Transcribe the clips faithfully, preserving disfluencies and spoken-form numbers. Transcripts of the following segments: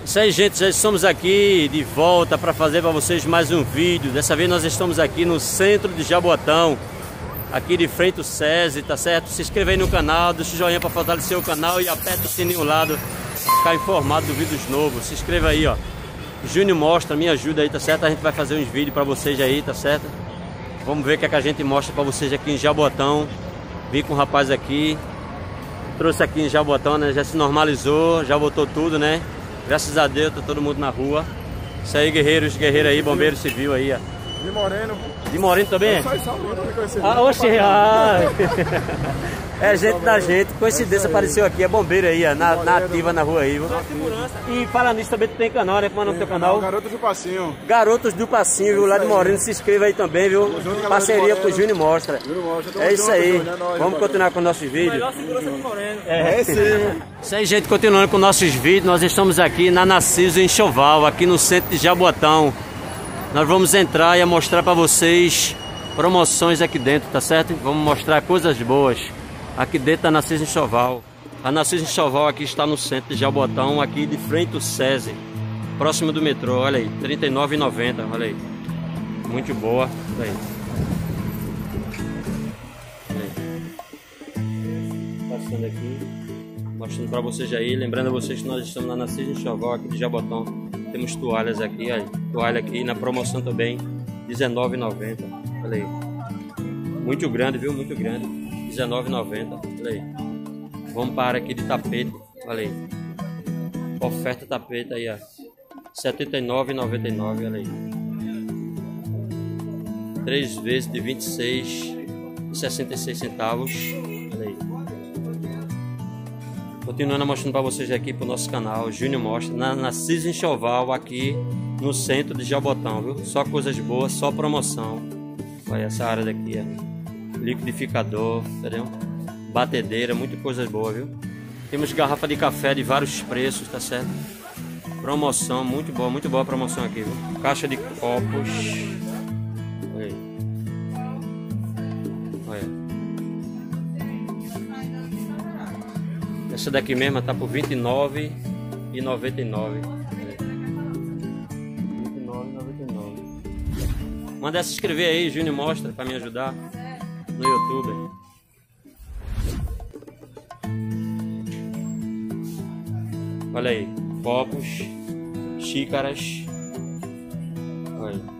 Isso aí, gente, já estamos aqui de volta para fazer para vocês mais um vídeo. Dessa vez nós estamos aqui no centro de Jaboatão, aqui de frente ao SESI, tá certo? Se inscreva aí no canal, deixa o joinha para fortalecer o canal e aperta o sininho lá para ficar informado do vídeos novos. Se inscreva aí, ó. Júnior Mostra, me ajuda aí, tá certo? A gente vai fazer uns vídeos para vocês aí, tá certo? Vamos ver o que, é que a gente mostra para vocês aqui em Jaboatão. Vim com o rapaz aqui, trouxe aqui em Jaboatão, né? Já se normalizou, já voltou tudo, né? Graças a Deus, tá todo mundo na rua. Isso aí, guerreiros, guerreiros aí, bombeiro civil aí, ó. De Moreno. De Moreno também? É só isso, ah, oxe, ah. É gente da gente, coincidência apareceu aqui, é bombeiro aí, ó, na, na ativa na rua aí, viu? E fala nisso também, tu tem canal, né? Como é o nome do teu canal? Garotos do Passinho. Garotos do Passinho, viu? Lá de Moreno, se inscreva aí também, viu? Parceria com o Júnior Mostra. É isso aí, vamos continuar com nossos vídeos. Melhor segurança de Moreno. É, sim. Isso aí, gente, continuando com nossos vídeos, nós estamos aqui na Narciso Enxoval, aqui no centro de Jaboatão. Nós vamos entrar e mostrar para vocês promoções aqui dentro, tá certo? Vamos mostrar coisas boas aqui dentro da Narciso Enxoval. A Narciso Enxoval aqui está no centro de Jaboatão, aqui de frente ao SESI, próximo do metrô. Olha aí, trinta e nove reais e noventa centavos, olha aí. Muito boa. Olha aí. Olha aí. Passando aqui, mostrando para vocês aí, lembrando a vocês que nós estamos na Narciso Enxoval aqui de Jaboatão. Temos toalhas aqui, olha, toalha aqui na promoção também, dezenove reais e noventa centavos. Olha aí. Muito grande, viu? Muito grande. dezenove reais e noventa centavos. Olha aí. Vamos para aqui de tapete. Olha aí. Oferta tapete aí, ó. setenta e nove reais e noventa e nove centavos. Olha aí. três vezes de vinte e seis reais e sessenta e seis centavos. Olha aí. Continuando mostrando para vocês aqui pro nosso canal, Júnior Mostra, na Narciso Enxoval, aqui no centro de Jaboatão, viu? Só coisas boas, só promoção. Olha essa área daqui, ó. Liquidificador, entendeu? Batedeira, muitas coisas boas, viu? Temos garrafa de café de vários preços, tá certo? Promoção, muito boa, muito boa a promoção aqui, viu? Caixa de copos. Olha aí. Olha. Essa daqui mesmo tá por vinte e nove reais e noventa e nove centavos. vinte e nove reais e noventa e nove centavos. Manda se inscrever aí, Júnior Mostra, para me ajudar no YouTube. Olha aí, copos, xícaras. Olha aí.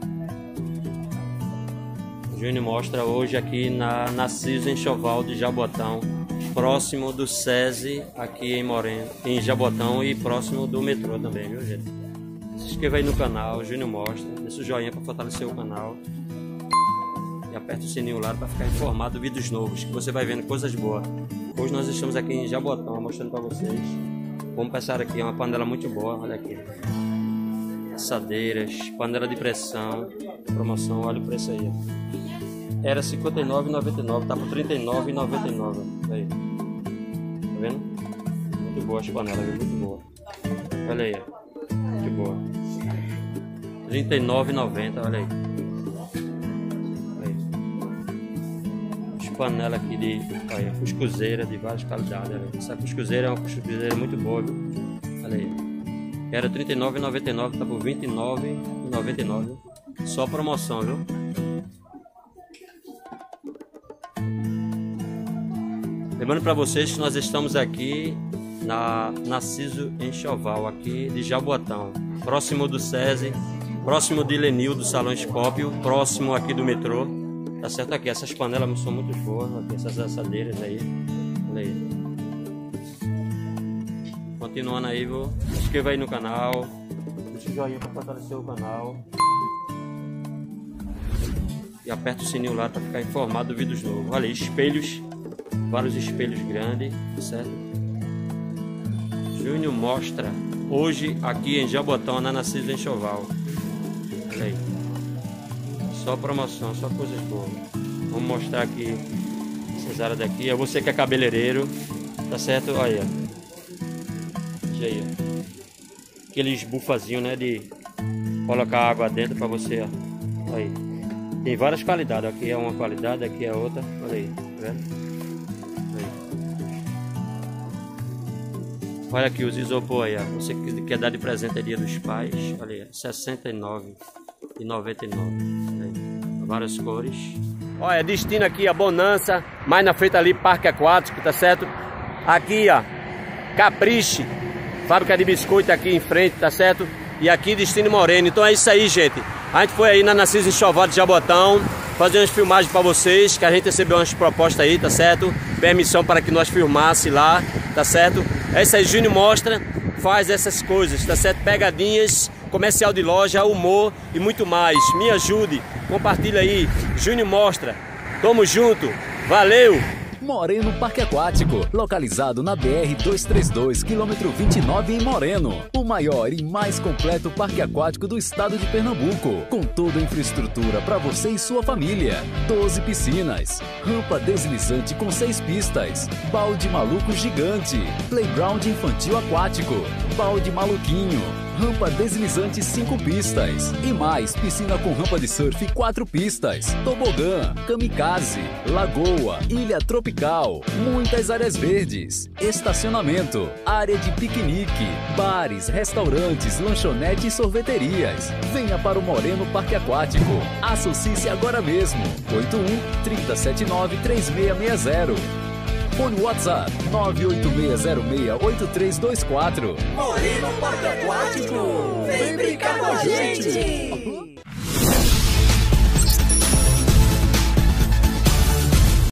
Júnior Mostra hoje aqui na Narciso Enxoval de Jaboatão, próximo do SESI aqui em Moreno, em Jaboatão, e próximo do metrô também, viu, gente? Se inscreva aí no canal, Júnior Mostra, deixa o joinha para fortalecer o canal e aperta o sininho lá para ficar informado de vídeos novos, que você vai vendo coisas boas. Hoje nós estamos aqui em Jaboatão mostrando para vocês. Vamos passar aqui, é uma panela muito boa, olha aqui. Assadeiras, panela de pressão, promoção, olha o preço aí. Era cinquenta e nove reais e noventa e nove centavos, tá por trinta e nove reais e noventa e nove centavos. Aí. Tá vendo? Muito boa as panelas, viu? Muito boa. Olha aí, ó. Muito boa. trinta e nove reais e noventa centavos, olha aí. Aí. As panelas aqui de, olha, cuscuzeira de várias qualidades. Olha. Essa cuscuzeira é uma cuscuzeira muito boa, viu? Olha aí. Era trinta e nove reais e noventa e nove centavos, tá por vinte e nove reais e noventa e nove centavos. Só promoção, viu? Lembrando para vocês que nós estamos aqui na Narciso Enxoval, aqui de Jaboatão, próximo do SESI, próximo de Lenil do Salão Escópio, próximo aqui do metrô. Tá certo aqui, essas panelas são muito boas, aqui, essas assadeiras aí. Olha aí. Continuando aí, vou se inscreva aí no canal, deixa o joinha para fortalecer o canal e aperta o sininho lá para ficar informado de vídeos novos. Olha aí, espelhos. Vários espelhos grandes, certo? Júnior Mostra hoje aqui em Jaboatão, na Narciso Enxoval. Olha aí. Só promoção, só coisas boas. Vamos mostrar aqui essas áreas daqui. É você que é cabeleireiro, tá certo? Olha aí, ó. Veja aí, ó. Aqueles bufazinhos, né? De colocar água dentro pra você, ó. Olha aí. Tem várias qualidades. Aqui é uma qualidade, aqui é outra. Olha aí, tá vendo? Olha aqui os isopor aí, ó. Você que quer dar de presente é Dia dos Pais. Olha aí, sessenta e nove reais e noventa e nove centavos. Várias cores. Olha, destino aqui a Bonança, mais na frente ali Parque Aquático, tá certo? Aqui, ó, Capriche, fábrica de biscoito aqui em frente, tá certo? E aqui Destino Moreno. Então é isso aí, gente. A gente foi aí na Narciso Enxoval de Jabotão fazer umas filmagens para vocês, que a gente recebeu umas propostas aí, tá certo? Permissão para que nós filmasse lá, tá certo? É isso aí, Júnior Mostra, faz essas coisas, tá certo? Pegadinhas, comercial de loja, humor e muito mais. Me ajude, compartilha aí, Júnior Mostra. Tamo junto, valeu! Moreno Parque Aquático, localizado na B R duzentos e trinta e dois, quilômetro vinte e nove em Moreno. O maior e mais completo parque aquático do estado de Pernambuco, com toda a infraestrutura para você e sua família. doze piscinas, rampa deslizante com seis pistas, balde maluco gigante, playground infantil aquático, balde maluquinho, rampa deslizante cinco pistas e mais piscina com rampa de surf quatro pistas, tobogã, kamikaze, lagoa, ilha tropical, muitas áreas verdes, estacionamento, área de piquenique, bares, restaurantes, lanchonetes e sorveterias. Venha para o Moreno Parque Aquático. Associe-se agora mesmo. oito um, três sete nove, três seis seis zero. Fone WhatsApp nove oito seis zero seis oito três dois quatro. Moreno Parque Aquático, vem brincar com a gente!